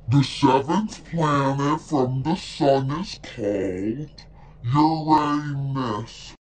The seventh planet from the sun is called Uranus.